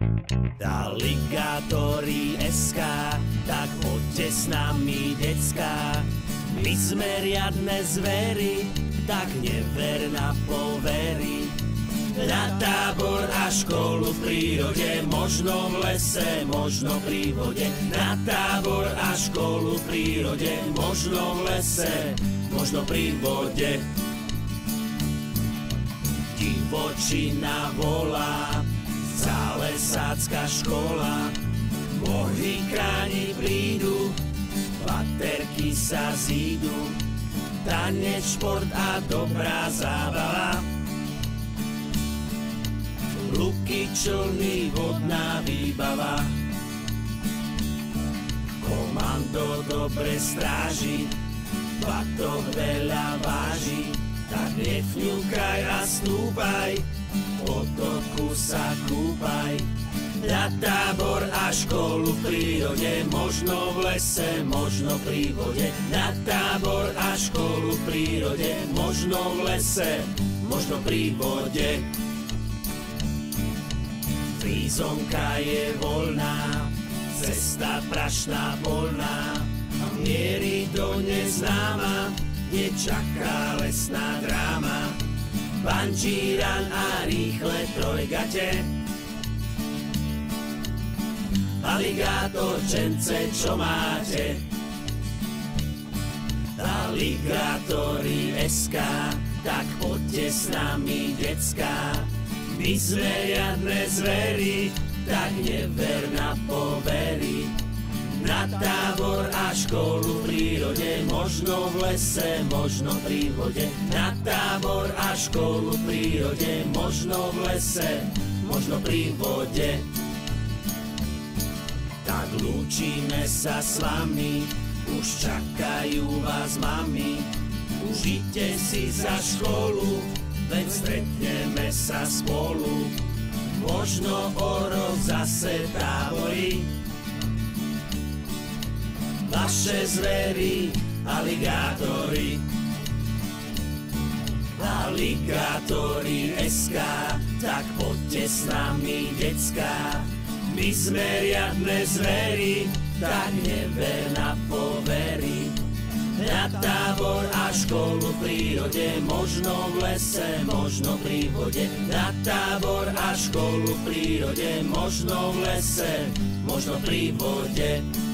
Aligátori SK, tak poďte s nami, decká. My sme riadne zvery, tak never na povery. Na tábor a školu v prírode, možno v lese, možno pri vode. Na tábor a školu v prírode, možno v lese, možno pri vode. Divočina volá, zálesácka škola. Mohikáni prídu, baterky sa zídu. Tanec, šport a dobrá zábava. Luky, člny, vodná výbava. Komando dobre stráži, batok veľa váži. Tak nefňukaj a stúpaj, potoku sa kúpaj. Na tábor a školu v prírode, možno v lese, možno pri vode. Na tábor a školu v prírode, možno v lese, možno pri vode. Frízonka je voľná, cesta prašná polná, a mierí do neznáma, kde čaká lesná dráma. Bančíran a rýchle trojgate, aligátor, čence, čo máte? Aligátori SK, tak poďte s nami, decká. My sme riadne zvery, tak never na povery. Na tábor a školu v prírode, možno v lese, možno pri vode. Na tábor a školu v prírode, možno v lese, možno pri vode. Tak lúčime sa s vami, už čakajú vás mami. Užite si za školu, veď stretneme sa spolu. Možno o rok zase tábory. Vaše zvery, aligátori. Aligátori SK, tak poďte s nami, decká. My sme riadne zvery, tak never na povery. Na tábor a školu v prírode, možno v lese, možno pri vode. Na tábor a školu v prírode, možno v lese, možno pri vode.